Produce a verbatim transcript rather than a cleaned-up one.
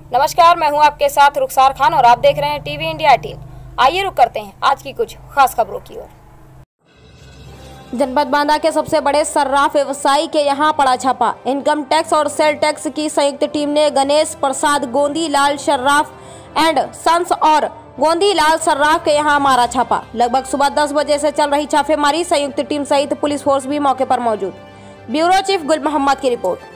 नमस्कार, मैं हूं आपके साथ रुखसार खान और आप देख रहे हैं टीवी इंडिया अठारह। आइए रुक करते हैं आज की कुछ खास खबरों की ओर। जनपद बांदा के सबसे बड़े सर्राफ व्यवसायी के यहां पड़ा छापा। इनकम टैक्स और सेल टैक्स की संयुक्त टीम ने गणेश प्रसाद गोंदीलाल सर्राफ एंड सन्स और गोंदीलाल सर्राफ के यहां मारा छापा। लगभग सुबह दस बजे से चल रही छापेमारी, संयुक्त टीम सहित पुलिस फोर्स भी मौके पर मौजूद। ब्यूरो चीफ गुल मोहम्मद की रिपोर्ट।